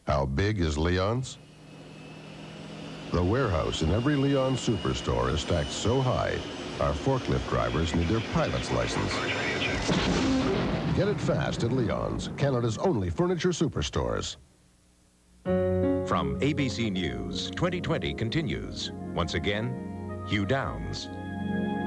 How big is Leon's? The warehouse in every Leon superstore is stacked so high, our forklift drivers need their pilot's license. Get it fast at Leon's, Canada's only furniture superstores. From ABC News, 2020 continues. Once again, Hugh Downs.